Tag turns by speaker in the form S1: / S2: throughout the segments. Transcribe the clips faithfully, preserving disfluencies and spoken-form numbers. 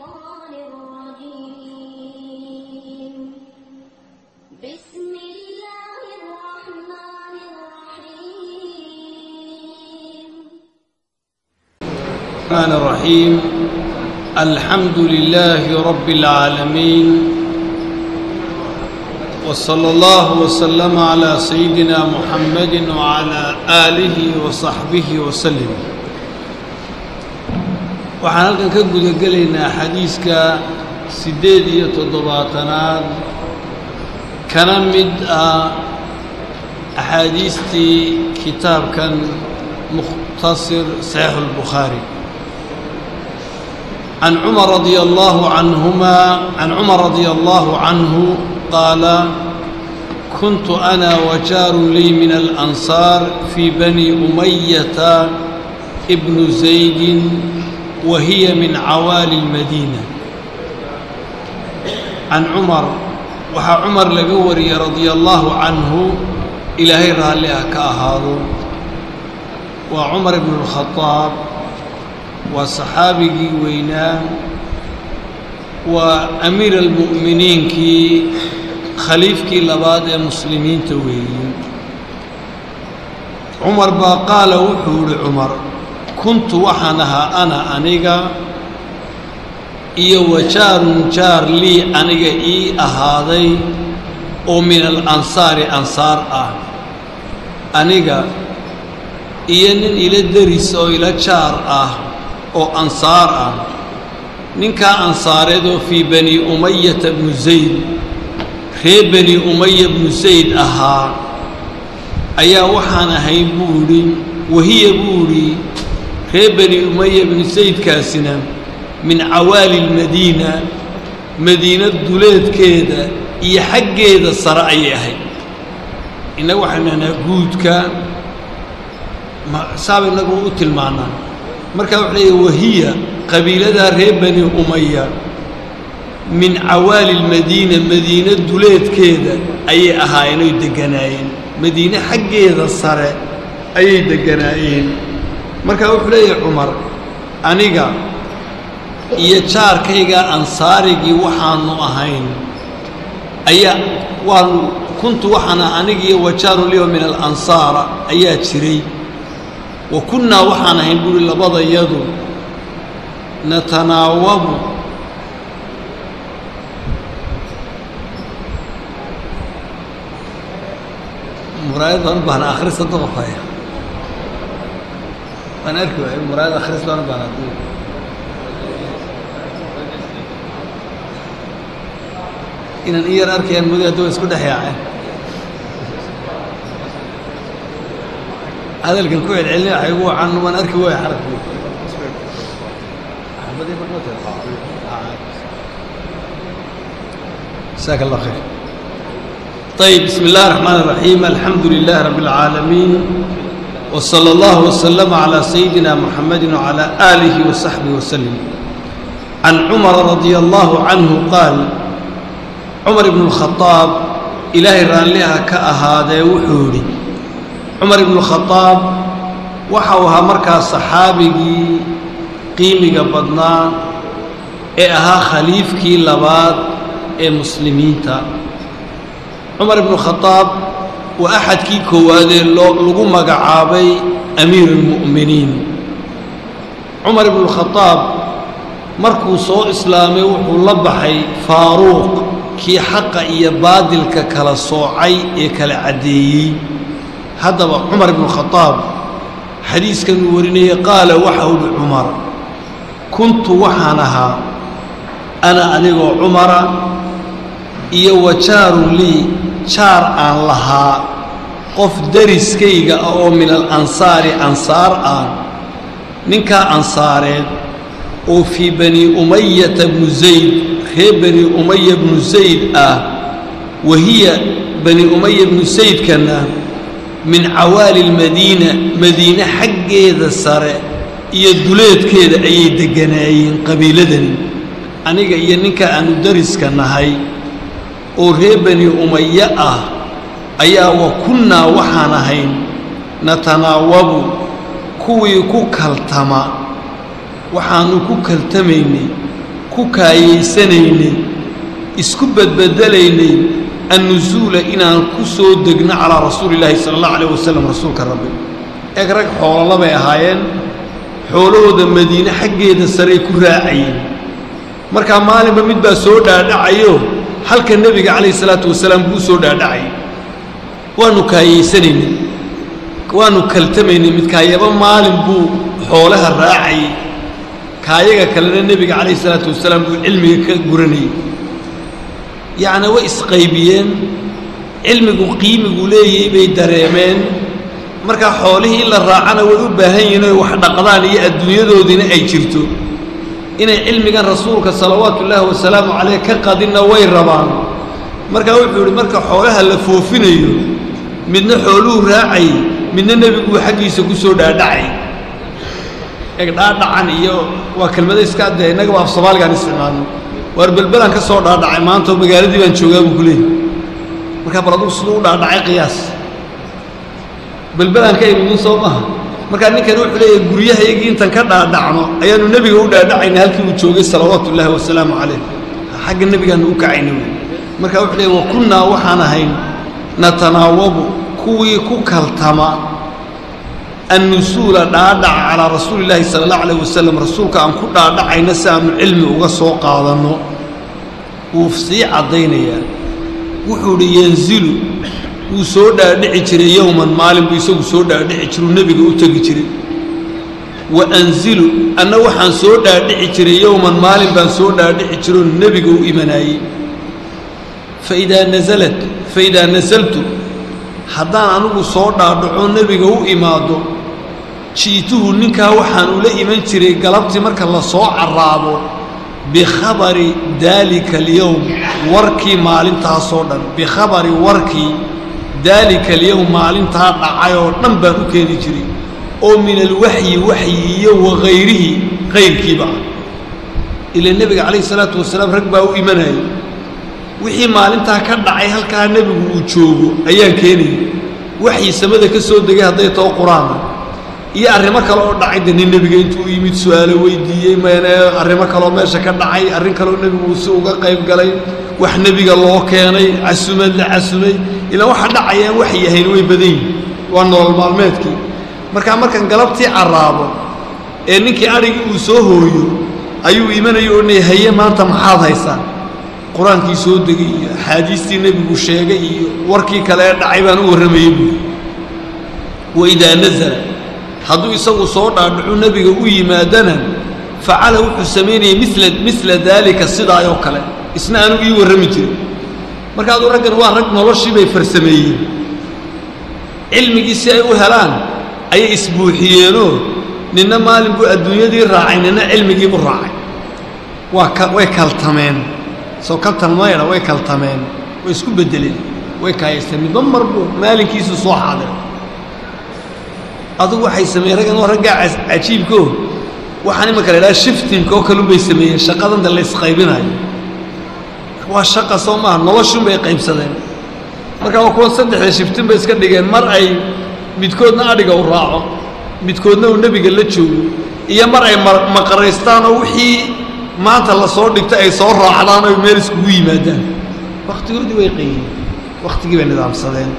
S1: الشيطان الرجيم بسم الله الرحمن الرحيم
S2: الرحمن الرحيم الحمد لله رب العالمين وصلى الله وسلم على سيدنا محمد وعلى آله وصحبه وسلم. waxaan halkan ka guda gelaynaa xadiiska sideed iyo toddobaatanaad kana mid ah axaadiistii kitaabkan mukhtasir saxiix al-Bukhari. عن عمر رضي الله عنهما عن عمر رضي الله عنه قال كنت أنا وجار لي من الأنصار في بني أمية ابن زيد وهي من عوالي المدينة. عن عمر وحا عمر لقوري رضي الله عنه إلهي راليها كأهاضو وعمر بن الخطاب وصحابي وينام وأمير المؤمنين كي خليف كي لباد المسلمين تويين. عمر قال وحول عمر كنت وحنها أنا أنيقا إيا وجار جار لي أنيقا إي أهاضي ومن الأنصار أنصار آه أنيقا إيا إلى الدرس أو إلى جار آه أو أنصار آه ننكا أنصاره في بني أمية بن زيد في بني أمية بن زيد أها أيا وحنا هاي بوري وهي بوري في بني أمية بن زيد كاسنا من عوالي المدينة مدينة دولات كيدا يحق كيدا الصرعية هاي إنه وحنا نقود كان صعب نقول قتل معنا مركب عليه وهي قبيلة ريب بني أمية من عوالي المدينة مدينة دولات كيدا أي أهاينو يدقناين مدينة حقيقة الصرع أي يدقناين مركب عليه عمر أنيقا يجار كيغا أنصاريقي وحانو أهين أي كنت وحنا أنيقي وجار لي من الأنصار أي تشري وكنا وحنا هنقول لبضا يدو نتناوب مرايد أنا بنا آخر صدق فيا أنا أركب مرايد آخر صدق أنا بنا إن الإير أركي أن مذي أدو إسكو دحياء هذا اللي كان كويل عليه حيقول عنه من أركي ويا حركه جزاك الله خير. طيب بسم الله الرحمن الرحيم الحمد لله رب العالمين وصلى الله وسلم على سيدنا محمد وعلى آله وصحبه وسلم. عن عمر رضي الله عنه قال عمر بن الخطاب إلهي راليها كأهادي وحوري. عمر بن الخطاب وحوها مركز صحابي قيمي قبضنا إيها خليفكي لباد إيه مسلمين تا. عمر بن الخطاب وأحد كي كوادي لغو مقعابي أمير المؤمنين. عمر بن الخطاب مركو سو إسلامي وحولبحي فاروق كي حق إيا بادل كلا صوعي إيا كلا عدي. هذا عمر بن الخطاب حديث كان ورينيه قال وحول عمر كنت وحنها أنا أنيقو عمر إيا وجار لي شار آن لها قف درس كيغا أو من الأنصار أنصار آن ننكا أنصارين وفي بني أمية بن زيد هي بني أمية بن زيد آه وهي بني أمية بن زيد كان من عوالي المدينة مدينة حقيقة السارة يدولات كده أي دقنايين قبيلة أنيقا ينكا أنو درس كنهاي ورهبني أمية أيا وكنا وحانهين نتناوب كوي كوكالتما وحانو كوكالتميني كوكايسنيني اسكو بدبدليني النزول إن كسو دقنا على رسول الله صلى الله عليه وسلم رسولك الرب أقرأ حول الله بيهاين حوله ذا مدينة حقه ذا سري كراعين مركا مالي بمد بسودا دعيو حلك النبي عليه الصلاة والسلام بسودا دعي وانو كايسنيني وانو كلتميني متكايبا مالي بو حولها الراعي كايغا كلنا النبي عليه الصلاة والسلام علمي كقرني يعني وإسقيبيين علمي قيمي قولي بيدريمين مركا حوله إلا الراعنا ويبهين وحنا قضاني الدنيا دودين أي جرتو إن علمي كان رسولك صلوات الله والسلام عليه كقدنا وين ربان مركا وحول مركا حولها اللفوفين من حوله راعي من النبي حقي سكسو داعي داعان إيو وكلمة إسكاد ده نجوا في صباح كان استعماله واربلبلان كسر داعي ما أنتم بجاردي بنشوفه بكله مركا برضو سلو داعي قياس بلبلان كي من صوبها مركا نك نروح ليه جريه يجي أنت كذا دعمه أيام النبي هو داعي نهلك وتشوفه صلوات الله والسلام عليه حق النبي كان وكعينه مركا نروح ليه وكنا وحنا هين نتناوب كوي كوكل تما النزول داع على رسول الله صلى الله عليه وسلم رسولك أن كل داع نسام العلم وقصوق هذا النوع وفصي عضينيا وحول ينزل وسودا دعيتري يوما مالم بيسوق سودا دعيتري النبي وتجيتري وأنزل أنا وحن سودا دعيتري يوما مالم بن سودا دعيتري النبي وإيماناي فإذا نزلت فإذا نزلت حدان أنو صودا دعو النبي وإيمادو شيته نكا وحن ولا إيمان تري قلبت مرك الله صاع الرابو بخبر ذلك اليوم وركي مالين تصودا بخبر وركي ذلك اليوم مالين تعايو نمبر كيري جري أو من الوحي وحي وغيره غير كبا إلى النبي عليه الصلاة والسلام ركبه وإيمانه وحي مالين تكدعي هل كان النبي وجوبه أيان كيني وحي سمده كسود دقيه هديته قرآن يا أرمك الله دعي دين النبي أنتوا يميت سؤال ويدي ما أنا أرمك الله ماشى كدعي أرمك الله النبي وسوق قيب قلي وإحنا بيجا الله كاني عسومة لعسومة إلا واحد دعي وحي هين ويبدين وأنا المعلومات كي مركا مركا قلبتي عرابة إنك أريج وسوهو أيو إيمان يقولني هي ما أنت محاض هيسان قرآن كي سود دقي حديث النبي وشيء وركي كلام دعيبان ورميب وإذا نزل هذو يسووا صوت عدو النبي وي ما دنا فعله حسميني مثل مثل ذلك الصدع يوكله اسنانه وي ورميتي marka adu raggan waa rag noloshii bay farsameeyeen cilmigiisa ay u helaan ay isbuuxiyeeno ninna maalin buu adduunyadii raacayna cilmigii buu raacay waa way kaltameen soo kaltamayna way kaltameen way isku bedeleen way kaayeen midba marbu maalinkiisu soo xaadir adu waxay sameeyeen raggan waa rag cajiibko waxaan ima kale ilaa shifting oo kale bay sameeyeen shaqadan la isqaybinayo waa shaqa Soomaa noloshun bay qaybsadeen marka waa kuwa saddex shiftin bay iska dhigeen mar ay midkoodna adiga u raaco midkoodna uu nabiga la joogo iyo mar ay maqareystaan oo wixii maanta la soo dhigtay ay soo raacdaan oo meel isku yimaadaan waqtigoodii way qeeyeen waqtigii bay nidaamsadeen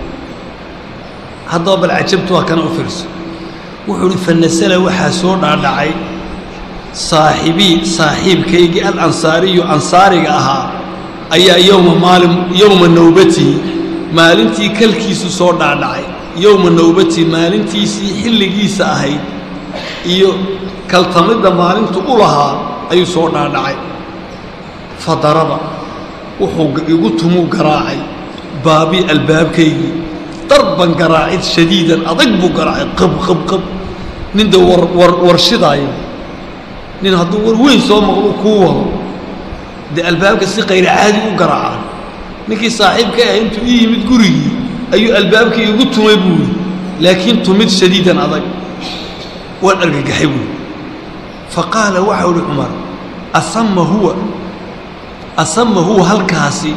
S2: hadda bal ajabtu waa kana u fiirso wuxuu fanasala waxa soo dhaadhacay saaxibi saaxiibkaygi al ansaari ansaariga ahaa ayaa yawma maalim yawma nawbati maalintii kalkiisu soo dhaadhacay yawma nawbati maalintiisii xilligiisa ahayd iyo kaltamida maalintu u lahaa ayuu soo dhaadhacay fadaraba wuxuu igu tumu garaacay baabi albaabkaygi darban garaacid shadiidan adag buu garaacay qab qab qab ninda war war warshidaayo nin hadduu war weyn soo maqlo ku wado de albaabka si qayr caadi u garaaca ninkii saaxiibka ah intuu yimid gurigi ayuu albaabka igu tumay buu laakiin tumid shadiidan adag waan argagaxay buu faqala waxa uu Umar asamma huwa asamma huwa halkaasi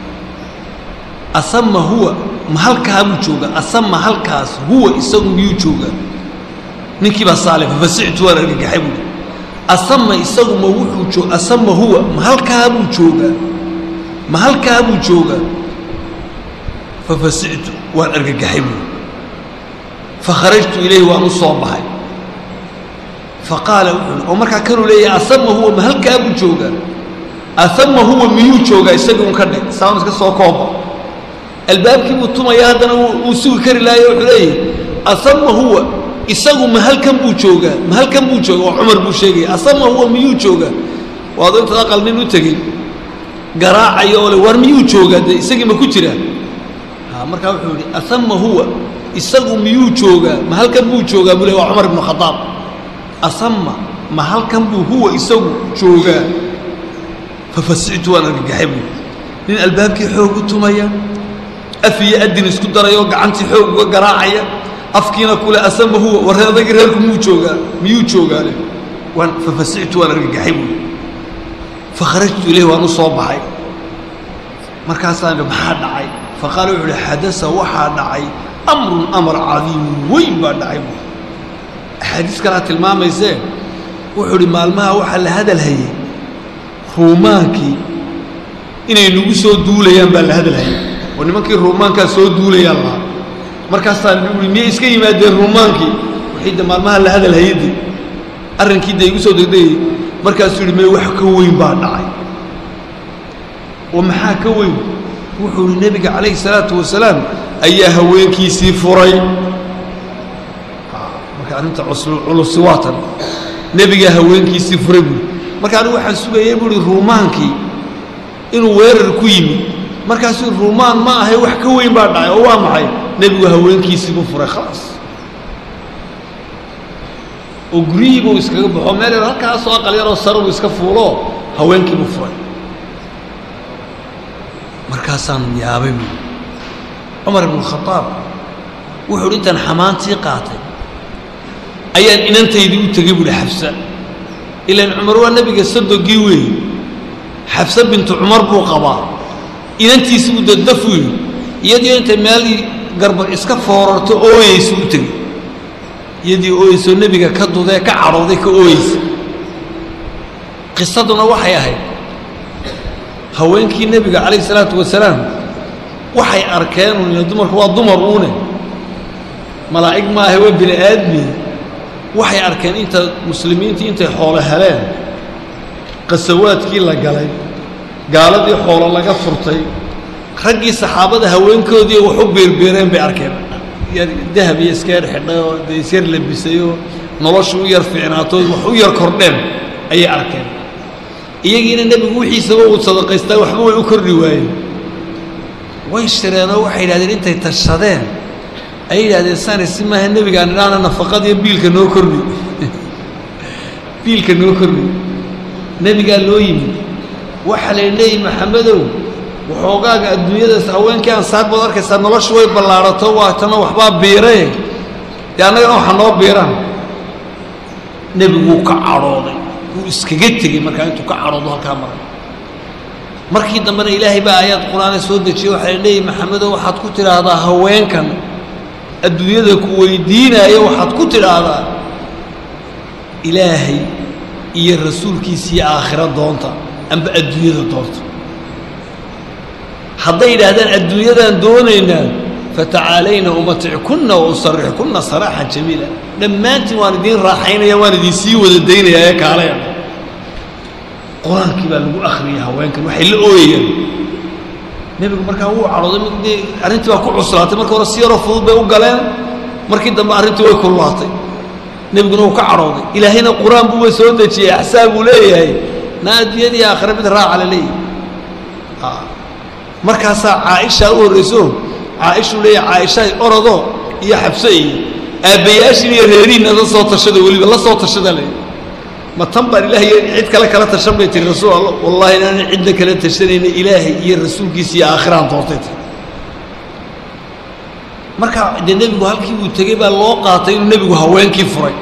S2: asamma huwa ma halkaa buu jooga asamma halkaas huwa isagu buu jooga ninkii baa saalif fasictu waan argagaxay buu asama isagu ma wuxuu joog asama huwa ma halkaa buu joogaa ma halkaa buu joogaa fafasictu waan argagaxay buu fakharajtu ilayhi waan u soo baxay faqaala wuxuu oo markaa kanuu leeyahay asama huwa ma halkaa buu joogaa asama huwa miyuu joogaa isaga un ka dhig saan iska soo kooba albaabkii buu tumaya haddana uu sugi kari lahayo wuxuu leeyahay asama huwa isagu ma halkan buu joogaa ma halkan buu joogaa waa cumar buu sheegaya asama huwa miyuu joogaa waad intaad aqal nin u tegey garaacayo oo le war miyuu joogaa dee isagii ma ku jiraa ha markaa wuxuu yidhi asama huwa isagu miyuu joogaa ma halkan buu joogaa buu le waa cumar ibnu khadaab asama ma halkan buu huwa isagu joogaa fafasictu waan argagaxay buu nin albaabkii xoog u tumaya af iyo adin isku daraya oo gacantii xoog uga garaacaya afkiina kule asama huwa warre adagii reerku muu joogaa miyuu joogaa leh waan fafasictu waan argagaxay buu fakharajtu ilayhi waan u soo baxay markaasaan maxaa dhacay faqaala wuxuu uhi xadasa waxaa dhacay amrun amar cadiim weyn baa dhacay buu axaadiis kalaa tilmaamaysee wuxuu uhi maalmaha waxaa la hadal hayay ruumaankii inay nagu soo duulayaan baa la hadal hayay oo nimankii ruumaankaa soo duulayaan lahaa markaasaan uhi miyay iska yimaadeen ruumaankii wixii de maalmaha la hadal hayadii arrinkii de igu soo degdegayay markaasuu yidhi mee wax ka weyn baa dhacay oo maxaa ka weyn wuxuu yidhi nebiga calayhi salaatu wasalaam ayaa haweenkiisii furay marka arrinta culusi waatan nebigaa haweenkiisii furay buui marka anigu waxaan sugayay buuhi ruumaankii inuu weerar ku yimid markaasuu ruumaan ma ahay wax ka weyn baa dhacay oo waa maxay nebigu haweenkiisii buu furay khalaas oo guryihii buu iskaga baxo meel yar halkaasoo aqal yaroo sare buu iska fuuloo haweenkii buu furay markaasaan yaabay buui cumar ibnu khadaab wuxuu uhi intaan xamaantii qaatay ayaan inantaydii u tegey buuhi xabsa ilaan cumar waa nebiga sadogii weeye xabsa bintu cumar buu qabaa inantiisi buu daddafu yidhi iyadii intay meel garbar iska foorarto ooyeysa u tegey iyadii ooyeysoo nebiga ka dudee ka cadhooday ka ooyeysa qisaduna waxay ahayd haweenkii nebiga calayhi salaatu wasalaam waxay arkeen un dumarku waa dumar uune malaa'ig ma ahe waa bini aadmi waxay arkeen inta muslimiintii intay xoolo heleen qasawaadkii la galay gaaladii xoolo laga furtay raggii saxaabada haweenkoodii wax u beerbeereen bay arkeen dahab iyo iska yar xidhay oo dee isyar labisay oo noloshu u yar fiicnaato wax u yar kordheen ayay arkeen iyagiina nebigu wixiisaba uu sadaqaystaa waxba way u kordhi waayeen way shireenoo waxay yidhahdeen intay tashadeen ayay yidhahdeen sani si maaha nebigaan idhaana nafaqadiiyo biilka noo kordhi biilka noo kordhi nebigaa loo yimid waxaa la leeyihi maxamedow waxoogaaga adduunyadaas haweenkii ansaar baad arkaysaa noloshu way ballaarato waatana waxbaa biiraye dee annagana waxaa noo biiraan nebigu wuu ka cadhooday wuu iskaga tegey markaa intuu ka cadhoodo halkaa maray markii dambena ilaahay baa aayaad qur-aane soo dejiyey waxaa la leeyihi maxamedow waxaad ku tidhaahdaa haweenkan adduunyada ku weydiinaya waxaad ku tidhaahdaa ilaahay iyo rasuulkiisiiyo aakhiro doonta amba adduunyada doonta hadday yidhaahdaan adduunyadaan doonaynaa fatacaalayna umatickunna wa usarixkunna saraaxan jamiila dhammaantiin waan idiin raaxaynaya waan idin sii wada daynayaa ee kaalaya qur-aankii baa lagu akhriyay haweenkan waxay la ooyayaan nebigu markaa wuu cadhooday mid arrintii baa ku cuslaatay marka hore si yaroo fudud bay u galeen markii dambe arrintii way kululaatay nebiguna wuu ka cadhooday ilaahayna qur-aan buuba soo dejiyey axsaab buu leeyahay naa adduunyadii aakhira mid raaca la leeyahay markaasaa caaishaa u horrayso caaishuu leeyahay caaishaay orodo iyo xabso iyo aabbayaashin iyo reerihiinna la soo tashada weliba la soo tashada le ma tan baan ilaahay cid kale kala tashan bay tiri rasuul allah wallahi inaanan cidna kala tashanayna ilaahay iyo rasuulkiisa iyo aakhiraan doortay tiri marka dee nebigu halkii uu tegey baa loo qaatay inuu nebigu haweenkii furay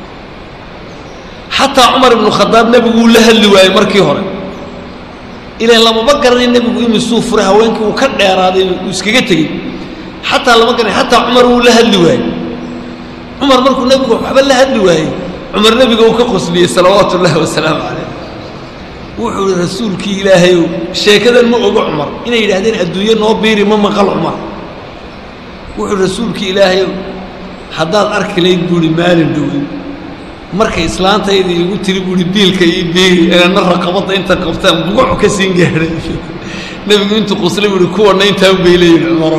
S2: xataa cumar ibnu khadaab nebigu uu la hadli waayey markii hore ilaan lamama garanay nebigu imisuu furay haweenkii uu ka dheeraaday uu iskaga tegey xataa lama garanay xataa cumar wuu la hadli waayey cumar markuu nebigu waxba la hadli waayey عمر نبي قو كقصلي صلوات الله والسلام عليه وحول رسول كي إلهي شيء كذا المؤقع عمر إن إلى هذين الدنيا نوبيري مما قال عمر وحول رسول كي إلهي حداد أرك لي يقول مال الدوي مركز إسلام تيجي يقول تري يقول بيل كي بيل أنا نرى قبضت أنت قبضتان بقع كسين جهري نبي أنت قصلي وركوع نين تام بيلين عمر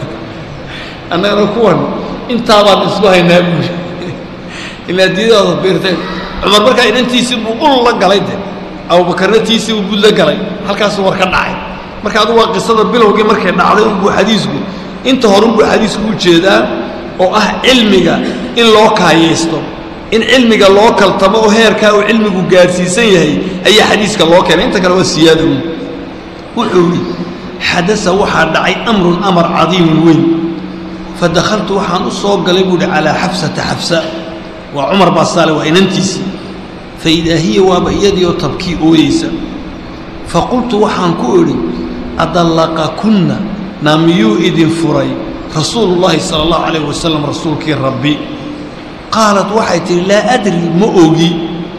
S2: أنا ركوع أنت طبعا أسبوع النبي إلا ديدا بيرتين عمر مركز إن أنت يسبوا الله قليده أو بكرتي يسبوا بقول لك قلي هل كان صور كان عين مركز هذا واقع صدر بيله وجي مركز نعلم بحديثه أنت هرب بحديثه كذا أو أه علمك إن الله كايستو إن علمك الله كالطبع وهير كاو علمك جالسي سيهي أي حديث كالله كان أنت كلو السيادة وحولي حدث وحد دعي أمر أمر عظيم وين فدخلت وحن الصوب قلبي على حفصة حفصة وعمر باصالة وإن أنتسي فإذا هي وبيدي وتبكي أويسا فقلت وحن كوري أدلقكن ناميو إذن فري رسول الله صلى الله عليه وسلم رسولك ربي قالت وحيتي لا أدري مؤجي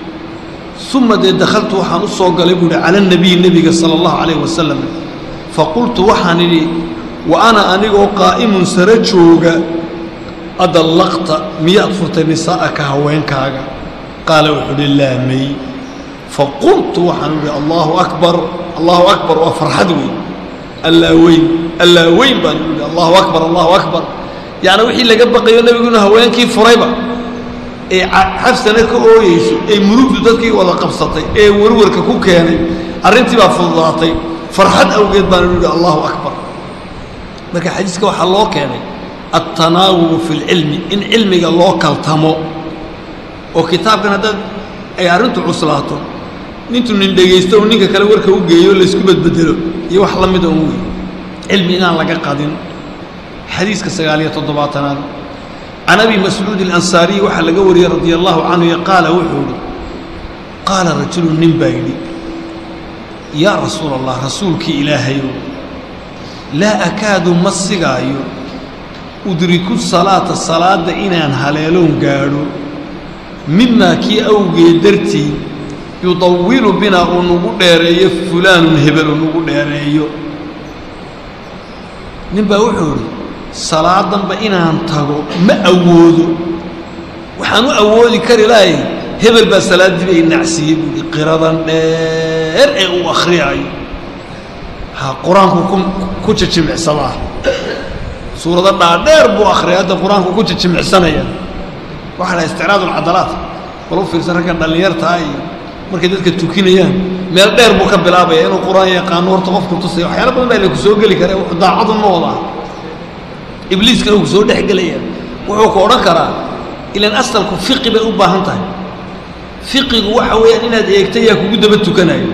S2: ثم دخلت وحن الصوب قلبي على النبي النبي صلى الله عليه وسلم فقلت وحن لي وأنا أنيقو قائم سرجوغا أدلقت مئة فرت نساءك هوين كاغا قال وحد الله مي فقلت وحن لي الله أكبر الله أكبر وفرحدوي الله وين الله وين بان الله أكبر الله أكبر يعني وحي اللي قبقى النبي يقول هوين كيف فريبا إيه حفصنا كأويش إيه مروك دتكي ولا قبصتي إيه ورورك كوكاني أرنتي بفضلاتي فرحد أوجد بان الله أكبر marka xadiiska waxa loo keenay at-tanawub fi al-ilm in ilmiga loo kaltamo oo kitaabkan hada ay arintu cuslaato nintu nin dhageysto oo ninka kale warka u geeyo la isku badbedelo iyo wax la mid ah uu ilmi inaan laga qadin xadiiska sagaal iyo toddobaatan anabi mas'ud al-ansari waxa laga wariyay radiyallahu anhu yaqala wuxuu qala rajulun min bayni ya rasuul allah rasuulki ilaahayo لا أكاد مصيغايو أدرك الصلاة الصلاة إنان هلالون قالوا مما كي أوجي درتي يطول بنا ونقول ديري فلان هبل ونقول ديري نبا وحوري صلاة بإنان تغو ما أودو وحانو أودي كاري لاي هبل بسلاة دي بإن نعسيب قرادا دير وأخريعي قرآن كم كوتش جمع صلاة سورة النادر بو آخر هذا قرآن كوتش جمع سنة وحنا استعراض العضلات ولو في سنة كان دلير تاي مركز ذلك التوكينية ما الدير بو كبلابة إنه قرآن يقان ورتقف كتصيح أحيانا بدنا بيلك سوق لي كره ضاع عظم موضع إبليس كانوا سوق ده حقليه وهو كورا كرا إلى أن أصل كفقه بأوبا هنتاي فقه وحوي إن هذا يكتيا كوجد بتوكناي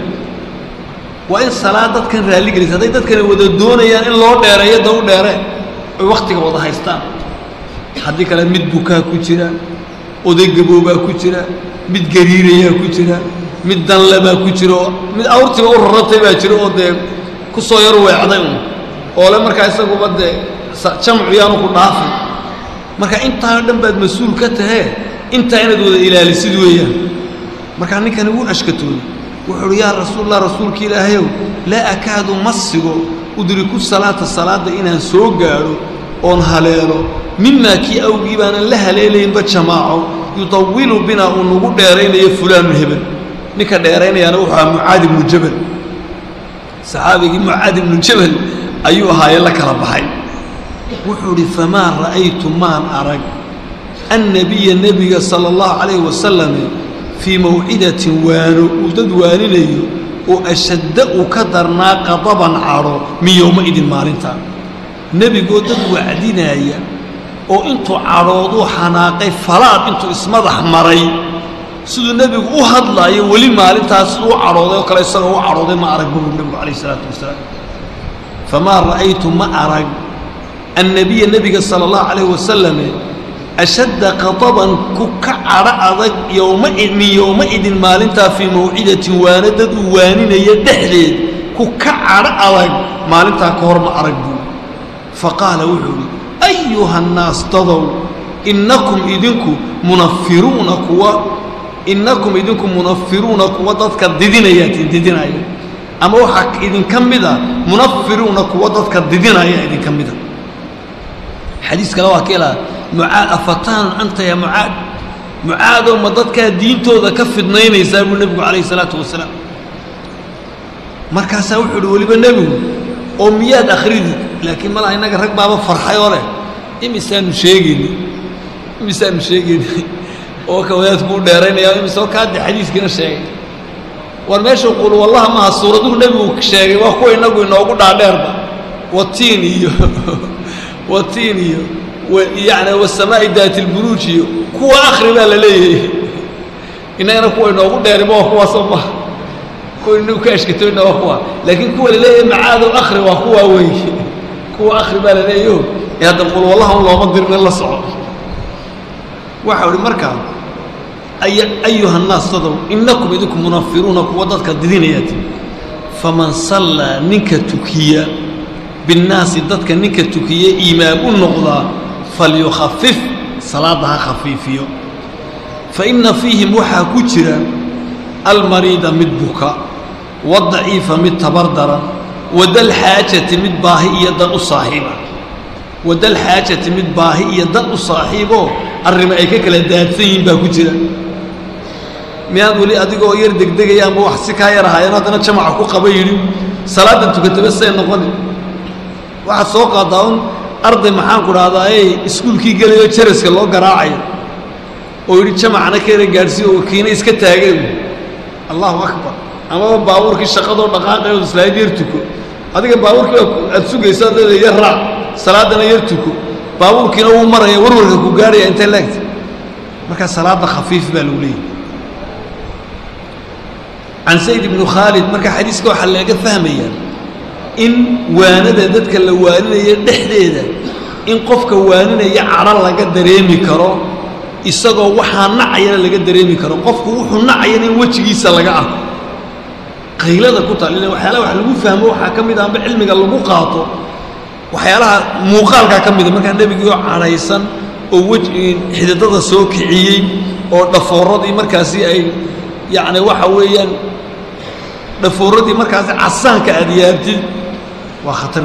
S2: وإن صلاة كان رالي جلسة ده كان ودون يعني إن الله داره يدور داره وقت كوضح يستان حد كلام مد بكاء كتيرة ودق بوبا كتيرة مد جريرة كتيرة مد دلبا كتيرة مد أورتي أورطي بكتيرة وده كسير وعدم ولا مركز يسقو بده شمع عيانه كنافي مركز أنت هذا بعد مسؤول كته أنت هنا دود إلى السدوية مركز أنا كان يقول أشكتوني وحول يا رسول الله رسولك إلهي لا أكاد مصيغو أدرك الصلاة الصلاة إنا سوغارو أون هلالو مما كي أوجيبانا لها ليلين بجماعه يطول بنا ونقول ديرين يا فلان من هبل نكا ديرين يا نوحا معاذ بن جبل صحابي معاذ بن جبل أيها يلا كربحي وحول فما رأيت ما أرق النبي النبي صلى الله عليه وسلم في موعدة وانو وددوانيني وأشد وكدرنا قطبا عارو من يومئذ مالنتا نبي قد وعدينايا وانتو عروضو حناقي فلاد انتو اسمه حمري سيدو النبي وهد لا ولي مالنتا سيدو عروضي وكلا يسنو عروضي ما أرق النبي عليه الصلاة والسلام فما رأيت ما أرق النبي النبي صلى الله عليه وسلم أشد قطبا كعرأ يومئذ من يومئذ مالنتا في موعدة واندد وانين يدحلي كعرأ مالنتا كورم أرقبو فقال وحولي أيها الناس تضوا إنكم إذنكم منفرون كوا innakum idinku munaffiruuna kuwa dadka didinayaati didinaya ama waxa idinka mida munaffiruuna kuwa dadka didinaya idinka mida xadiis kale waa kala mucaad afatan anta ya mucaad mucaad oo dadka diintooda ka fidnaynaysa buu nabigu kaleey salaatu wasalaam markaas wuxuu waliba nabigu oo miyaad akhridi laakiin malaha inaga rag baaba farxay oo leh imisaan sheegin imisaan sheegin oo ka wadaad ku dheeraynaya imisoo ka hadda xadiiskina sheegay war meesha qul wallahi ma suuradu nabigu sheegay waa kuwa inagu inoogu dhaadheerba watiin iyo watiin iyo يعني والسماء ذات البروج كوا آخر لا ليه إننا كوا نقول داري ما هو صباح كوا نكاش كتير هو لكن كوا ليه معاد آخر وكوا وي كوا آخر لا ليه هذا نقول والله والله ما قدر من الله صعب وحول المركب أي أيها الناس صدروا إنكم إذكم منفرون كوا ضدك الدينيات فمن صلى نك تكيا بالناس ضدك نك تكيا إمام النقضة فليخفف صلاتها خفيفية فإن فيهم وحا كجرا المريض مد بكاء والضعيف مد تبردرا ودا الحاجة مد باهية دن صاحبه ودا الحاجة مد باهية دن صاحبه الرمائك كلا داتين با كجرا مياد ولي أدقو يردك دقيا ما وحسكا يرها ينادنا جمعكو قبيل صلاة تكتبسين نقول واحد سوق داون arday maxaan ku raadaay iskuulkii galayo jaraska loo garaacayo oo yiri jamacna keenay gaarsi oo kiina iska taagay Allahu akbar ama baaburkii shaqado dhaqaaqay oo islayd yartuko adiga baaburkii aad sugaysaa dad yar raac salaadana yartuko baaburkiina uu maray warwarka ku gaaraya inta laagtay marka salaada khafiif baa loo leeyahay an sayd ibn khalid marka xadiiska waxa laga fahmayaa in waanada dadka la waaninayo dhexdeeda in qofka waaninaya cara laga dareemi karo isagoo waxa nacayna laga dareemi karo qofku wuxuu nacayna in wajigiisa laga arko qaylada ku taalina waxyaalaha wax lagu fahmo waxa kamid ah cilmiga lagu qaato waxyaalaha muuqaalka kamid marka nabiga oo caraysan oo waji xididada soo kiciyay oo dhafooradii markaasi ay yaani waxa weeyaan dhafooradii markaasi casaanka adiyaabtid وخطر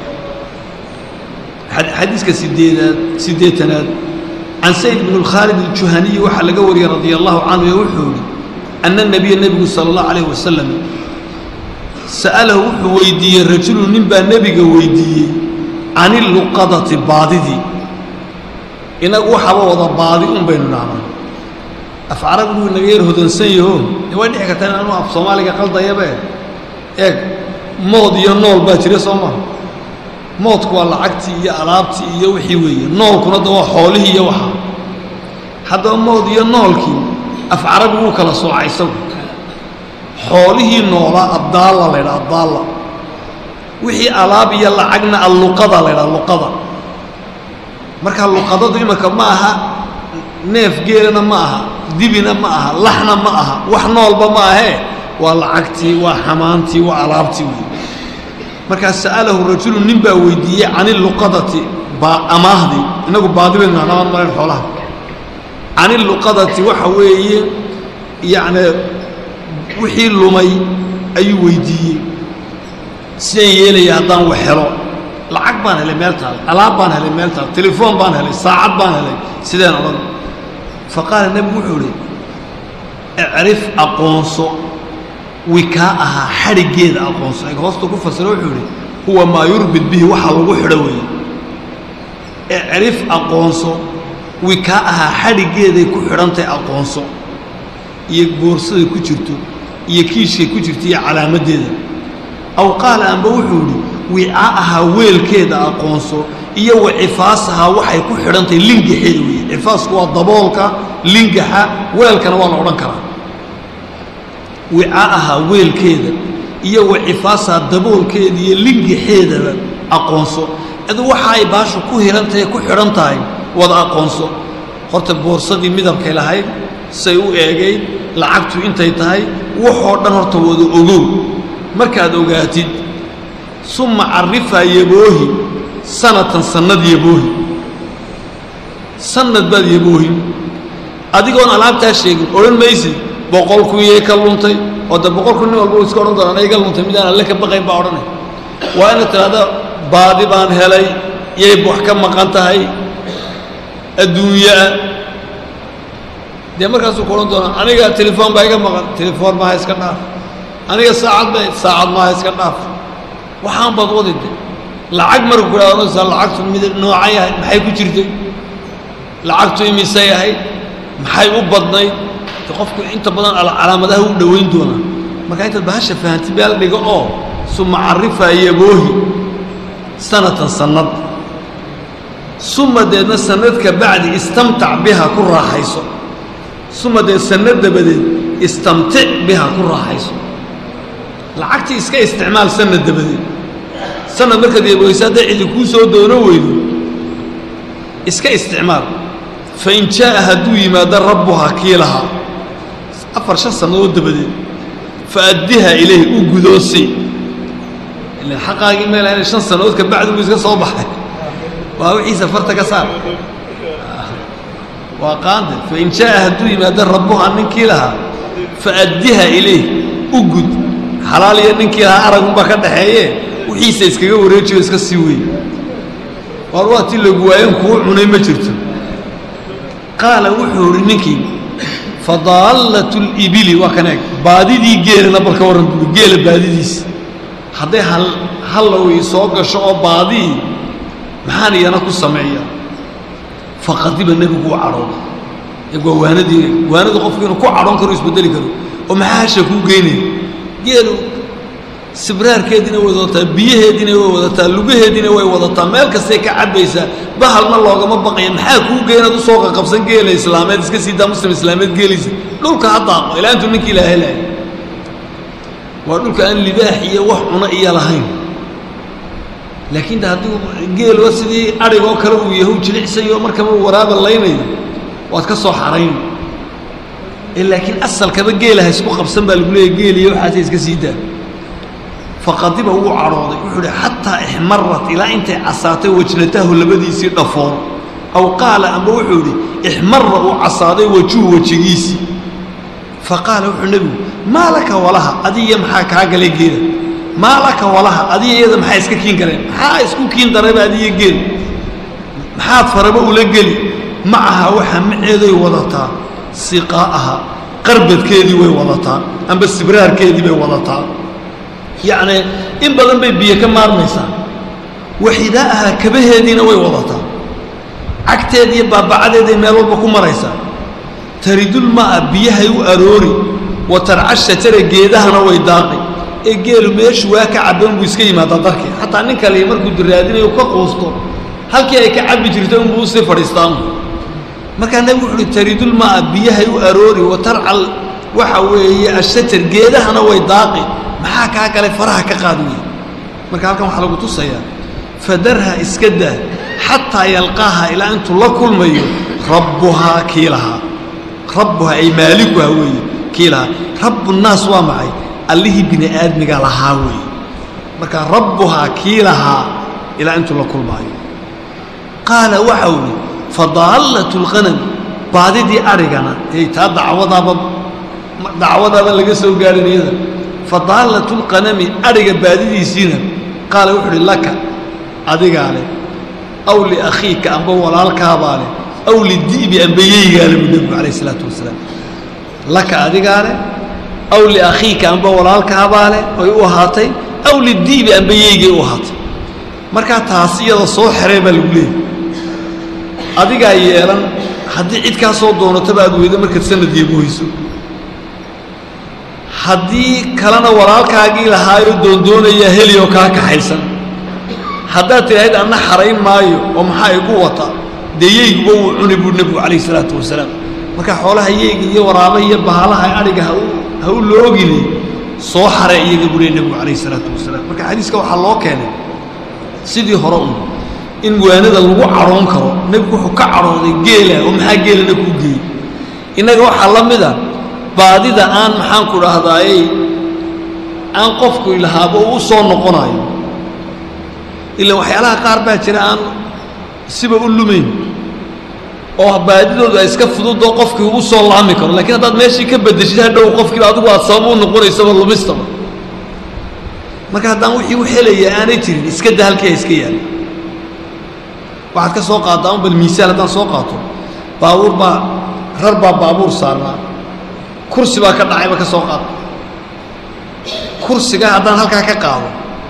S2: حديث كسيدات سيدتنا عن سيد بن الخالد الجهني وحل قوري رضي الله عنه يوحول أن النبي النبي صلى الله عليه وسلم سأله ويدي الرجل نبى النبي ويدي عن اللقضة بعضدي إن أوحى وضع بعضي أم بيننا أفعرب من غير هدن سيه يوين حكتنا أنه في صومالي قال ضيبه إيه mood iyo nool baa jira Soomaa moodku waa lacagtii iyo alaabtii iyo wixii weeye noolkuna waa xoolihii iyo waxa hadda mood iyo noolkii af carabi uu kala soocay isagu xoolihii noola abdaalla leeyahay abdaalla wixii alaab iyo lacagna alluqada leeyahay luqada marka luqadadu imaka ma aha neef geelana ma aha dibina ma aha laxna ma aha wax noolba ma aha والعقتي وحمانتي وعلابتي مركز سأله الرجل نبى ويدي عن اللقطة با أماهدي إنه بعضهم من أنا ما نحولها عن اللقطة وحوي يعني وحي لمي أي ويدي سيئلي يهدان وحرو العق بان هلي ميلتها الألعاب بان هلي ميلتها التليفون بان هلي الساعات بان هلي سيدان أظن فقال النبي وحولي اعرف أقونصو وكاءها حرجيد أقونص أقونص تكون فسروه هو ما يربط به وحل وحروي اعرف أقونص وكاءها حرجيد يكون حرنت أقونص يكبرص كجرتو يكيش كجرتي على مدة أو قال أن بوحولي وعاءها ويل كذا أقونص يو عفاسها وحي يكون حرنت لينج حلوي عفاس هو الضبالك لينجها ويل كان والله ورنكره وعاءها ويل كذا iyo wicifaasa daboolkeed iyo lingi xeedaba aqoonso adu waxay baasho ku hirantahay ku xirantahay wada aqoonso horta boorsadii midabkay lahayd say u eegay lacagtu intay tahay wuxuu dhan horta wada ogow markaad ogaatid summa arifa yaboohi sanatan sanad yaboohi sanad bad yaboohi adigoon alaabtaa sheegin odhan maysid boqol kun yay ka luntay oo da boqol kun nin walba iska odhan doonaan ay ka luntay midaan alle ka baqayn baa odhanay waa inaad tidhahda baadi baan helay yay wax ka maqan tahay adduunyaa dee markaasuu ku odhan doonaa aniga telefoon baa iga maqan telefoon maaha iska dhaaf aniga saacad ba saacad maaha iska dhaaf waxaan baad wadide lacag marku ku dhaha odhanaysaa lacagtu mid noocan yahay maxay ku jirtay lacagtu imisay ahayd maxay u badnayd de qofku inta badan calaamadaha u dhowayn doonaa markaa intaad bahasha fahanti beel dhigo oo suma carifa yaboohi sanatan sanad suma deedna sanadka bacdi istamtac biha ku raaxayso suma deed sanad dabadeed istamtic biha ku raaxayso lacagtii iska isticmaal sanad dabadeed sanad markaad yabooysa hadday cidi kuu soo doono weydo iska isticmaal fain jaa'a hadduu yimaado rabbuhaa kii lahaa afar shan sannadood dabadeed faaddiha ilayh u gudoosay ilan xaqaagii meel inay shan sannadood ka bacdi buu iska soo baxay waa wixiisa farta ka saar waa qaande fain jaa'a hadduu yimaado rabbuhaa ninkii lahaa faaddiha ilayh u gud xalaal iyo ninkii lahaa aragunbaa ka dhaxeeye wixiisa iskaga wareejiyo iska sii wey waar waa tii lagu waayan kuu cunay ma jirto qaala wuxuu idhi ninkii fadaallatu libili waa kan eeg baadidii geelana balka warran buui geela baadidiisi hadday hal hallow ii soo gasho oo baadii maxaan iyana ku sameeyaa faqadiba nebigu u cadhooda eeg waa waanadii waanadu qofku inuu ku cadhoon karo isbedeli karo oo maxaa hasha kuu geynaya geelu sibraarkeediina way wadataa biyaheediina way wadataa lugaheediina way wadataa meel kastay ka cabbaysaa bahalna loogama baqaya maxaa kuu geynaad u soo qaqabsan geela islaameed iska siidaa muslim islaameed geeliisa dhulka ha daaqo ilaa intuu ninkii ilaa helaya waa dhulka aan libaax iyo wax cuna iyo lahayn laakiin de hadduu geelwa sidii adhigoo kale uu yahu jilicsayo markaba waraaba laynayo waad ka soo xarayn laakiin asalkaba geelaha isku qabsan baa lagu leeyahy geeliyo waxaasa iska sii daa faqadiba wuu cadhooday wuxuu ihi xataa ixmarat ilaa intay casaatay wajnatahu labadiisii dhafoon aw qaala amba wuxuu idhi ixmara uu casaaday wajuhu wejigiisii faqaala wuxuu nebigu maa laka walaha adiiyo maxaa kaa galay geela maa laka walaha adiyo iyada maxaa iska kiin galeen maxaa isku kiin darayba adiyo geel maxaad faraba ula geli macaha waxaa maceeday wadataa siqaa'aha qarbadkeedii way wadataa amba sibraarkeedii bay wadataa yacni in badan bay biyo ka maarmaysaa waxidaa'aha kabaheediina way wadataa cagteeda iyo baabacadeeday meel walba ku maraysaa taridulma'a biyahay u aroori wa tarca shajara geedahana way daaqi ee geelu meeshu waa ka cabban buu iska yimaadaa darkii xataa nin kale markuu diraadinayo ka quusto halkii ay ka cabbi jirtay unbuu usii fadhiistaan markaa nebigu wuxu uhi taridulma'a biyahay u aroori wa tarca waxa weeye ashajar geedahana way daaqi maxaa kaa galay faraha ka qaad wey marka halkan waxaa lagu tusayaa fadarha iska daa xataa yalqaaha ilaa intuu la kulmayo rabbuhaa kii lahaa rabbuhaa ay maalikuha weeye kii lahaa rabbunnaas waa maxay allihii bini aadmiga lahaa weeye marka rabbuhaa kii lahaa ilaa intuu la kulmaayo qaala waxau ihi fadaallatu lqanami baadidii adhigana ey taa dacwadaaba dacwadaaba laga soo gaarin iyada fadaallatu lqanami adhiga baadidiisiina qaala wuxuu uhi laka adigaa leh aw liakhiika amba walaalkaabaa leh aw lidi'bi amba yeygaa leh buu nebigu calayh isalaatu wasalaam laka adigaa leh aw liakhiika amba walaalkaabaa leh oy u ahaatay aw lidi'bi amba yeygay u ahaatay markaa taasi iyada soo xeree baa lagu leeyay adigaa yeelan haddii cid kaa soo doonataba aad weydo markaad sanad yeegoyso haddii kalena walaalkaagii lahaayoo doondoonayaa heliyoo kaa kaxaysan haddaad tidhahayd anna xarayn maayo oo maxaa igu wata dee yeyguba wuu cuni buu nebigu calayh isalaatu wasalaam marka xoolaha yeyga iyo waraabaha iyo bahalaha adhiga ha u loogini soo xare iyaga buu leey nebigu calayh isalaatu wasalaam marka xadiiska waxaa loo keenay sidii hore un in waanada lagu cadhoon karo nebigu wuxuu ka cadhooday geela oo maxaa geelana kuu geeyey innaga waxaa la mid a baadida aan maxaan ku dhahdaayey aan qofku lahaaba u soo noqonayo ilaa waxyaalaha qaar baa jira aan siba u lumayn oo baadidoodu ay iska fudud oo qofkii uu soo laami karo laakiin haddaad meeshii ka bedeshid hadhow qofkii adigu aad sabab u noqonaysaba lumistaba marka haddaan wixii u helaya aanay jirin iska daa halkii iska yaal waxaad ka soo qaadaa un bal miisaan haddaan soo qaato baabuur baa rar baa baabuur saarnaa kursi baa ka dhacayba ka soo qaada kursiga haddaan halkaa ka qaado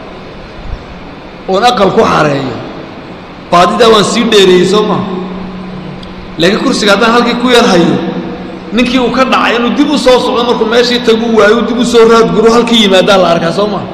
S2: oon aqal ku xareeyo baadidaa waan sii dheereeyey soo maha laakiin kursiga haddaan halkii ku yar hayo ninkii uu ka dhacay inuu dib u soo socdo markuu meeshii tagu waayo dib u soo raadguro halkii yimaadaa la arkaa soo maha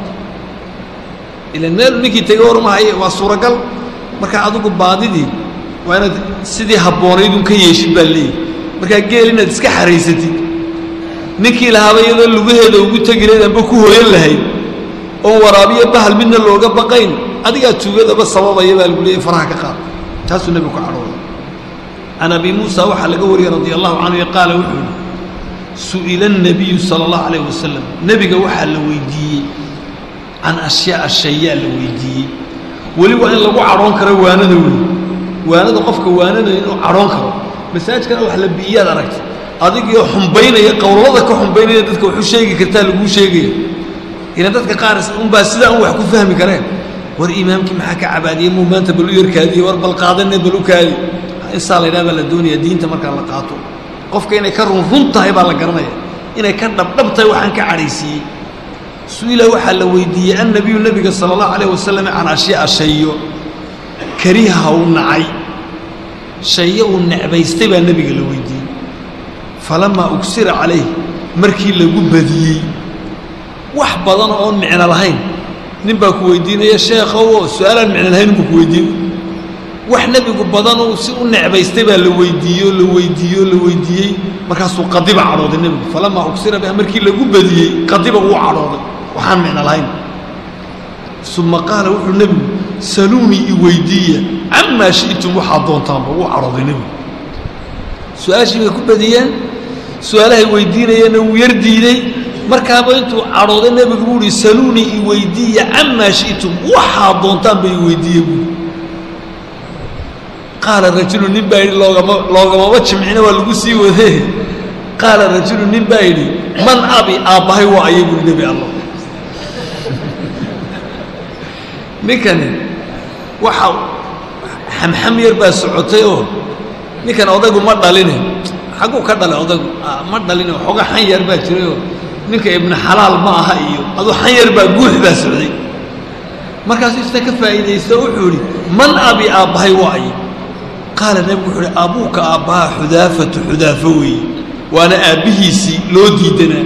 S2: ilan meel ninkii tegay hormahay waa suuragal marka adigu baadidii waa inaad sidii habboonaydun ka yeeshid baa leeyahy markaa geel inaad iska xaraysatid ninkii lahaaba iyadoo lugaheeda ugu tegi lahayd amba ku hooyan lahayd oon waraabiyo bahal midna looga baqayn adigaa tuugadaba sababaya baa lagu leeyay faraha ka qaad taasuu nebigu ku cadhooday can abi muusa waxaa laga wariyey radia allahu canhu qaala wuxuu yihi su'ila annabiyu sala allahu calayh wasalam nebiga waxaa la weydiiyey can ashyaa shayaa la weydiiyey weli waa in lagu cadhoon karo waanada wey waanada qofka waananaya inuu cadhoon karo masaajidkana wax la bi'iyaad aragtay adigio xumbaynaya qowlada ka xumbaynaya dadka waxu sheegi kartaa laguu sheegaya ilan dadka qaar unbaa sidaa un wax ku fahmi kareen war imaamkii maxaa ka cabaadiyey muu maanta bal u yarkaadiye war bal qaadane bal u kaadi insaa la ydhaha baa la doonaya diinta markaa la qaato qofka inay ka run run tahay baa la garanaya inay ka dhabdhab tahay waxaan ka cadhaysiiyey su-ila waxaa la weydiiyey annabiyu nebiga sala allahu calayh wasalam can ashyaa shayo kariha uu nacay shayo uu necbaystay baa nebiga la weydiiyey falamaa ugsira calayh markii lagu badiyey wax badan oon micno lahayn nin baa ku weydiinaya sheekhow su-aalaan micno lahayn buu ku weydiin wax nebigu badanuu si u necbaystay baa la weydiiyo la weydiiyo la weydiiyey markaasuu qadiba cadhooday nebigu falamaa ugsira biha markii lagu badiyey qadiba wuu cadhooday waxaan micno lahayn uma qaala wuxuu nebigu saluunii i weydiiya camaa shi'tum waxaad doontaanba wuu cadhooday nebigu su-aashii bay ku badiyeen su-aalahay weydiinayeenna wuu yar diiday markaaba intuu cadhooday nebigu buu uhi saluunii i weydiiya camaa shi'tum waxaad doontaanba i weydiiya buui qaala rajulu nin baa yidhi loogama loogamaba jimcina waa lagu sii wadee qaala rajulu nin baa yidhi man abi aabbahay waa aya buui nebi allah ninkani waxa xamxam yar baa socotay oo ninkan odaygu ma dhaline xagguu ka dhalay odaygu ma dhaline xooga xan yar baa jirayoo ninka ibnu xalaal ma aha iyo aduu xan yar baa guux baa socday markaasuu ista ka faa'iidaysto wuxuu idhi man abi aabbahay waa aya qaala nebigu wuxuu ihi abuuka aabbaha xudaafatu xudaafo weeye waana aabbihiisii loo diidanaa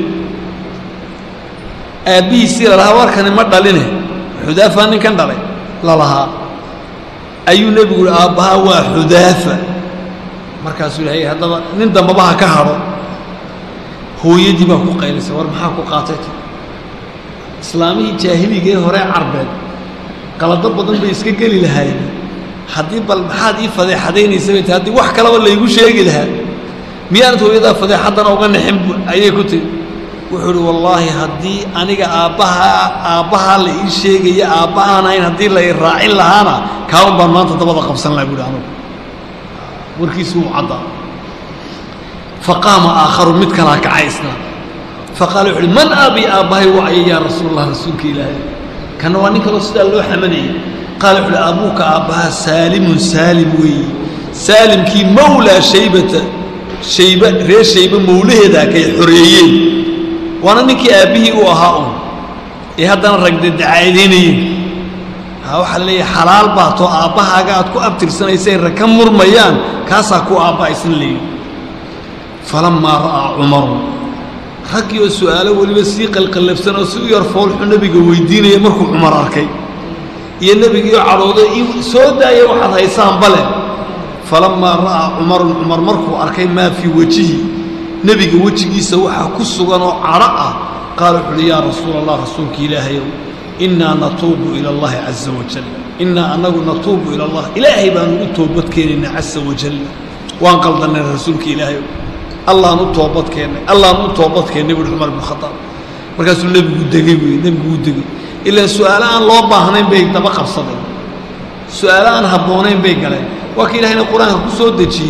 S2: aabbihiisii lalahaa warkani ma dhaline xudaafa ninkan dhalay lalahaa ayuu nebigu uhi aabbaha waa xudaafa markaasuu ilahay haddaba nin dambabaha ka hadho hooyadii baa ku qaylisay war maxaa ku qaatay islaamihii jaahiligaee horee carbeed qalado badan bay iska geli lahaayeen haddii bal maxaad ii fadeexadaynaysa bay tahay haddii wax kalaba laygu sheegi lahaa miyaanad hooyadaa fadeexaddana uga naxin ayay ku tiri wuxuu uhi wallaahi haddii aniga aabbahaa aabbahaa la ii sheegaya aabbahaan ahayn haddii la i raacin lahaana kaaban baan maanta dabada qabsan laha buuhi anugu warkiisu uu caddaa faqaama aakharu mid kalaa kacay isna faqaala wuxu uhi man aabii aabbahay wacya yaa rasuul allah rasuulka ilaahay kana waa nin kaloo sidaa loo xamanayay qaala wuxu uhi abuuka aabbahaa saalimun saalim weeye saalimkii mawlaa shaybata shayba reer shayba mawlaheedaa kay xoreeyeen waana ninkii aabbihii u ahaa un ee haddana ragde dacaadaynayeen ha waxaa la leeyahay xalaal baatoo aabbahaaga aad ku abtirsanaysay rag ka murmayaan kaasaa ku aabba'aysan leeyihi falammaa ra'aa cumaru raggii oo su'aalo weliba sii qalqallabsan oo si u yar foolxu nebiga weydiinaya markuu cumar arkay iyo nebigiioo cadhooday i soo daaya waxaad haysaan bale falammaa ra'aa cumarun cumar markuu arkay maa fii wejihi nebiga wejigiisa waxaa ku sugan oo cadho ah qaala wuxu uhi yaa rasuula allah rasuulka ilaahayow innaa natuubu ila allahi caza wajal innaa annagu natuubu ila allah ilaahay baanu u toobad keenaynaa casa wajal waan qaldannay rasuulka ilaahayow allaan u toobad keennay allaan u toobad keennay buuhi cumar ibnu khadaab markaasuu nebigu degey wey nebigu u degey ilaan su-aalo aan loo baahnayn bay daba qabsadeen su-aalo aan habboonayn bay galeen waa ka ilaahayna qur-aanka ku soo dejiyey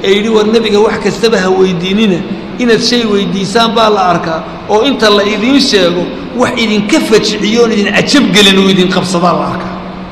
S2: أيدي والنبي وح كستبها ويديننا إن الشيء ويديسان بالأركا أو أنت الله يدين شيء وح يدين كفت عيون يدين عجب قلنا ويدين قبص بالأركا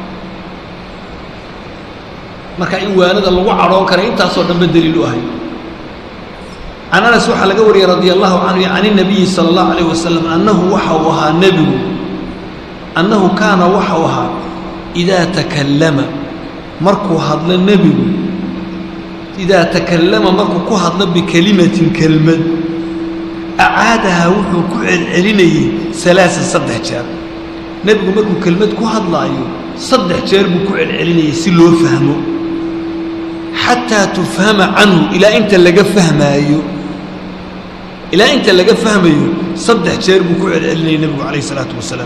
S2: ما كان وانا ده لو عرو كره انت سو دنب دليل وهي انا رسول الله قوري رضي الله عنه عن النبي صلى الله عليه وسلم انه وحوها نبي انه كان وحوها اذا تكلم مركو هذا النبي اذا تكلم مركو كو هذا بكلمه كلمه اعادها وحو كعليني ثلاث صدح جار نبي مركو كلمه كو هذلايو صدح جار بو كعليني سي لو فهمو حتى تفهم عنه إلى أنت اللي فهم أيو إلى أنت اللي فهم أيو صدح شارب كوع النبي عليه الصلاة والسلام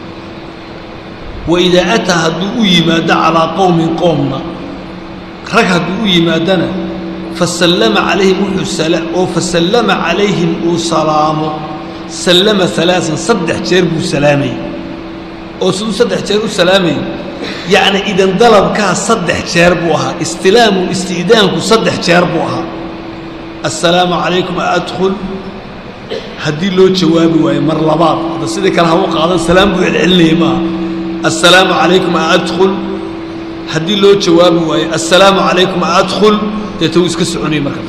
S2: وإذا أتى هدوء ما دعا على قوم قومنا ركع هدوء ما دنا فسلم عليهم السلام أو فسلم عليهم السلام سلم ثلاثا صدح شارب سلامي أو صدح شارب سلامي يعني إذا انضرب كه صدح شاربوها استلام واستئذان صدح شاربوها السلام عليكم أدخل هدي له جوابي ويا مرلبات بس إذا كان هو قاعد السلام بالعلي ما السلام عليكم أدخل هدي له جوابي ويا السلام عليكم أدخل تتويس كسرني مركب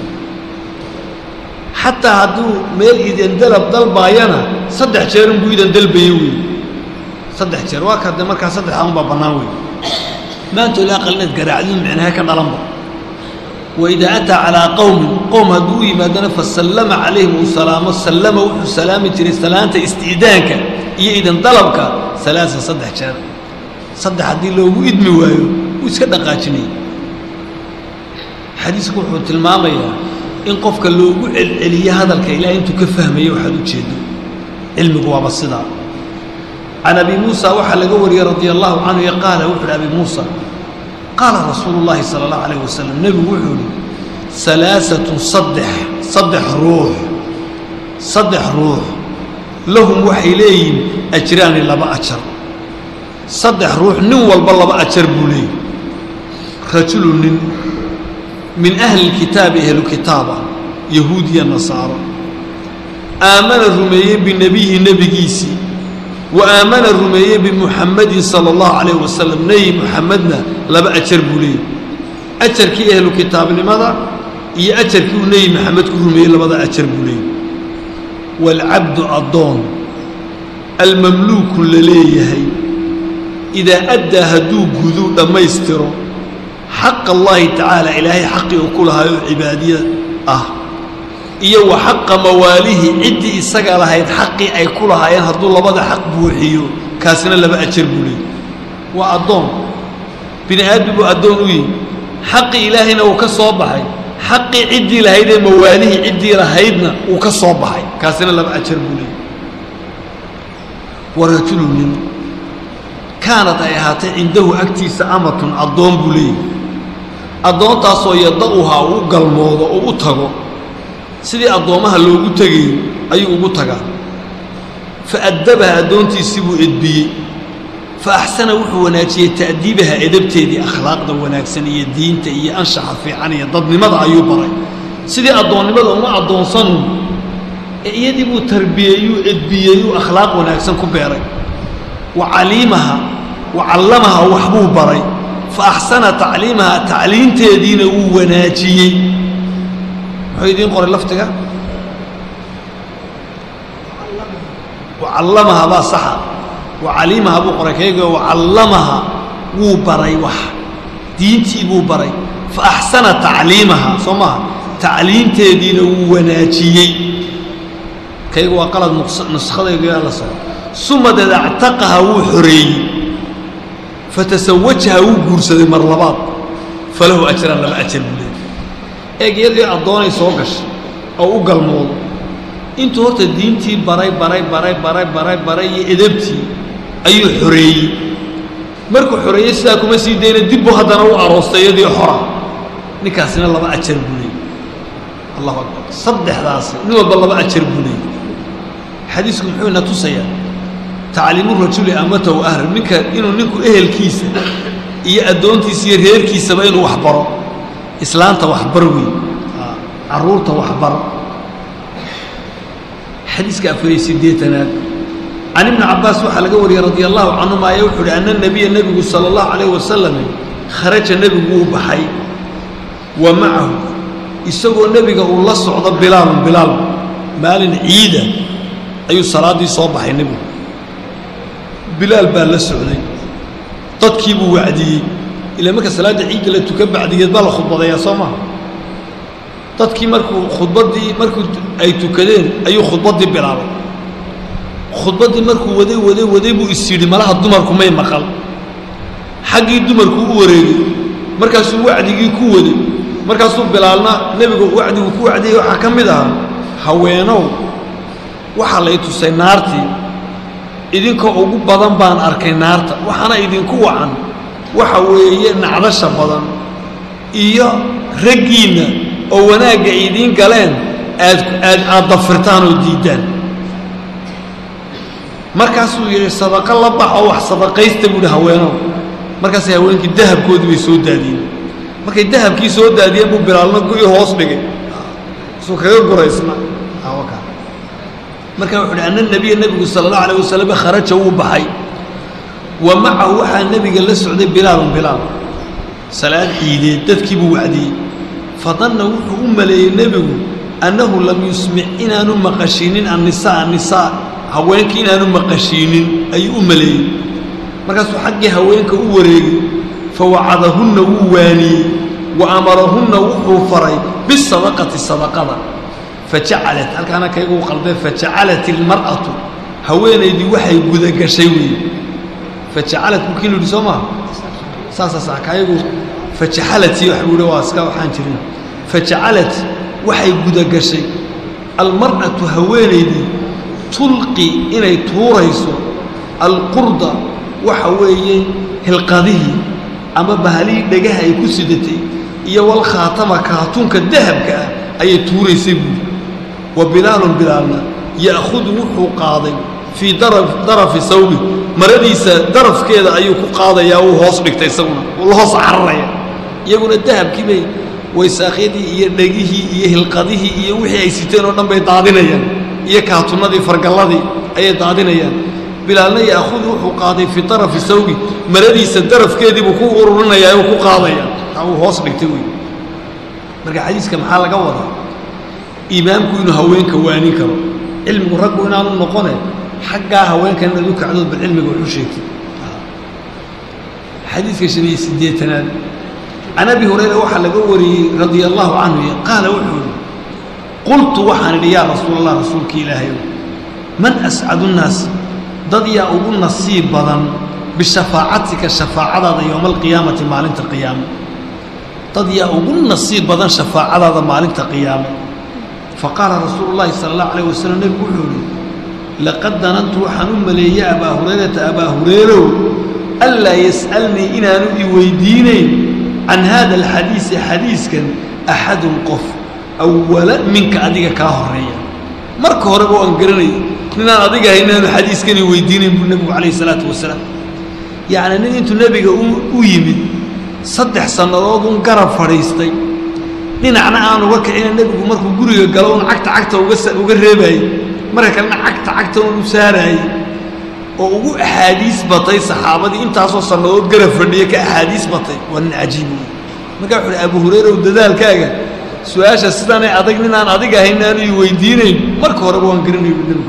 S2: حتى هدو ميل إذا انضرب ضل باينا صدح شاربو إذا انضل بيوي صدح شرواك هذا مركز صدح أم بابناوي ما أنتوا لا قلنا تقرعدون معناها كنلمبر وإذا أتى على قوم قوم هدوي ما دنا فسلم عليهم السلام السلام والسلام تري سلامة استئذانك إذا طلبك ثلاثة صدح شر صدح هذه لو إدمي وايو ويسكت قاتني حديثكم حوت المامية إن قفك لو علي هذا الكيلا أنتوا كفهم يوحد وتشدوا علمك وابصدها عن أبي موسى وحل قوري رضي الله عنه قال وحل أبي موسى قال رسول الله صلى الله عليه وسلم نبي وحل ثلاثة صدح صدح روح صدح روح لهم وحيلين أجران لبا أجر صدح روح نول بالله بأجر بولي رجل من أهل الكتاب أهل كتابا يهوديا النصارى آمن الرميين بالنبي نبي جيسي وآمن الرميين بمحمد صلى الله عليه وسلم نبي محمدنا لبا أجر بولي أجر كي أهل الكتاب لماذا؟ هي أجر كي نبي محمد كرميين لبا أجر بولي والعبد الضون المملوك لليه إذا أدى هدوب هدوء لما يستروا حق الله تعالى إلهي حقي وكلها عبادية آه إيه وحق مواليه عدي إساق لها حقي أي كلها ينهضوا الله بدا حق بوحيو كاسنا لبا أجربوا لي وأضون بني آدم أضون وي حق إلهنا وكالصوبحي حقي عدي لهيدا مواليه عدي لهيدنا وكالصوبحي كاسنا لبا أجربوا لي ورجل منه كانت أيهاتي عنده أكتيس أمة أضون بولي أضون تاسو يضعها وقلموضة وقتغو سيدي أضومها لو قتغي أي قتغا فأدبها أدونتي سيبو إدبي فأحسن وحو وناتي تأديبها إدبتي دي أخلاق دو وناكسنية دين تأيي أنشح في عنية ضدني ماذا أيو بري سيدي أضوني ماذا وما أضون صنو يدي بو تربية إدبية أخلاق وناكسن كبيري وعليمها وعلمها وحبوه بري فأحسن تعليمها تعليم تيدين وناتي وحيدين قرر لفتك وعلمها با صحا وعلمها بو قركيغا وعلمها وو بري وح دينتي بو بري فأحسن تعليمها صما تعليم تيدين وناتي كيغا وقلد نسخه يا الله ثم ذا اعتقها وحري فتسوجها وغورسد مرلبات فله اجر لما اجر بله ايغيدي ادوني سوغش او غلمود انت هوت دينتي باراي باراي باراي باراي باراي باراي ادبتي ايو حري markuu xoriyay sida kuma sii deena dib u hadana u aroostayadii xora ninkaasina laba ajar bulay Allahu akbar saddexdaas nin walba laba ajar bulay xadiisku muxuu na tusaya تعليم الرجل أمته وأهل منك إنه نكو أهل كيسة إيه أدونتي سير هير كيسة بينه وحبره إسلام توحبروي عرورته وحبر حديث كافري سيديتنا عن ابن عباس وحلقه وري رضي الله عنهما يوحي أن النبي النبي صلى الله عليه وسلم خرج النبي بحي ومعه يسوى النبي قال الله صعد بلال بلال مال عيدة أي صلاة صباح النبي بلال بال السعودي تطكيب وعدي إلى مكة صلاة عيد لا تكبر عدي بال خطبة يا صما تطكي مركو خطبة دي مركو أي تكلين أي خطبة دي بلال خطبة دي مركو ودي ودي ودي بو السيري مالها الدمركو ما يمقل حقي الدمركو وريدي مركز وعدي كودي مركز بلالنا نبي وعدي وكوعدي وحكم ده هوينو وحليتو سينارتي idinka ugu badan baan arkay naarta waxana idinku wacan waxa weeye nacdasha badan iyo ragiina oo wanaaga idin galeen aad aad aad dafirtaan oo diidaan markaas uu yiri sadaqa la baxo wax sadaqaysta buu haweeno markaas ay haweenkii dahabkoodii way soo daadiyeen markay dahabkii soo daadiyeen buu bilaalna gu'i hoos dhigay soo kaga gureysna awaka marka wuxuu dhahay nabi nabi sallallahu alayhi wasallam kharaja uu baxay ومعه وحى النبي قال لسعود بلال بلال سلام عيدي تذكي بوعدي فظن أم لي النبي أنه لم يسمع إن أنو مقشينين النساء النساء هوينك إن أنو مقشينين أي أم لي مركزوا حقي هوينك أوريك فوعدهن وواني وأمرهن وحفري بالصدقة الصدقة فجعلت هل كان كيقول قلبي فجعلت المرأة هويني دي وحي قدك شيوي فجعلت ممكن لسوما ساسا سا كايغو فجعلت يحبوا رواسكا وحانجرين فجعلت وحي غدا غشي المرأة هوينيدي تلقي إني توريسو القرد وحويه القضيه أما بهالي دغها اي كسيدتي iyo wal khaatama kaatuunka dahabka ay tuureysay وبلال بلالنا ياخذ وحو قاضي في درف درف ثوبه مرadiisa darafkeeda ayuu ku qaadaya oo hoos dhigtay isaguna oo hoos carraya iyaguna dahabkii way saaqeedii iyo dhagihii iyo hilqadihii iyo wixii ay siteen oo dhan bay daadinayaan iyo kaatunadii fargaladii ay daadinayaan bilaalna yaakhud wuxuu qaaday fi daraf ثوبه maradiisa darafkeedii buu ku ururinaya oo ku qaadaya oo hoos dhigtay way marka xadiiska maxaa laga wadaa iimaanku inuu haweenka waanin karo cilmigu raggu inaanu noqonay حقها وين كان ذوك عدود بالعلم والحشيك حديث كشني سديتنا عن أبي هريرة وحل قوري رضي الله عنه قال وحول قلت وحن يا رسول الله رسولك إلهي من أسعد الناس ضدي أبو النصيب بضن بشفاعتك الشفاعة يوم القيامة معلنة القيامة ضدي أبو النصيب بضن شفاعة معلنة القيامة فقال رسول الله صلى الله عليه وسلم يقول لقد ظننت وحنم لي يا أبا هريرة أبا هريرة ألا يسألني إن أنا ويديني عن هذا الحديث حديث كان أحد قف أولا منك أديك كهرية مرك هربوا أنقرني إن أنا أديك هنا الحديث كان ويديني بالنبي عليه الصلاة والسلام يعني أن أنتم النبي ويمد صدح سنوات ونقرب فريستي لأن أنا أنا وكأن النبي مرك جوري قالون عكت عكت وقص وقربي مرة كنا عكت عكت ونساري وأبو أحاديث بطي صحابة أنت أصلا صنوات قرب فردية كأحاديث بطي وأنا عجيب ما قال أبو هريرة ودلال كاجا سؤال السنة أعطيني أنا أعطيك هنا ويديني مرك هربوا أنكرني بالنبي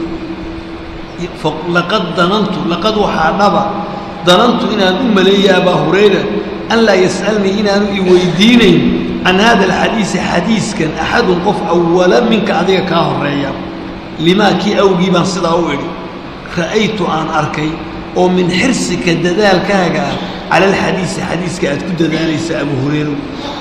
S2: لقد ظننت لقد وحنبا ظننت إن أم لي أبا هريرة أن لا يسألني إن أنا ويديني عن هذا الحديث حديث كان أحد قف أولا منك أعطيك كهرية لما كي أوجي من صدا أولي رأيت أن أركي ومن حرصك الدلال كاجا على الحديث حديث كأت كد ليس أبو هريرة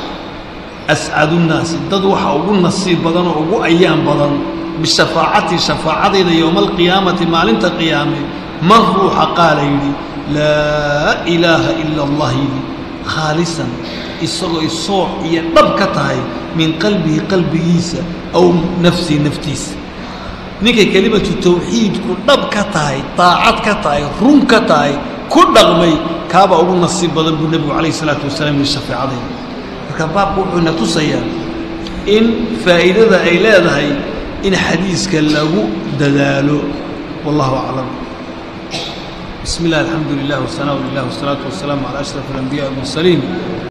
S2: أسعد الناس تضوح أبو النصيب بدن أبو أيام بدن بالشفاعة شفاعة يوم القيامة ما لنت قيامه من روح قال يلي لا إله إلا الله يلي خالصا الصلاة الصوع ينبكتها من قلبه قلب عيسى أو نفسي نفتيس نيجي كلمة التوحيد كل نب كتاي طاعت كتاي روم كتاي كل نغمي كابا أبو النصيب بدل النبي عليه الصلاة والسلام من الشفاعة دي فكان باب وحنا تصيا إن فائدة أيلاد هاي إن حديث كاللغو دلالو والله أعلم. بسم الله الحمد لله والثناء لله والصلاة والسلام على أشرف الأنبياء والمرسلين.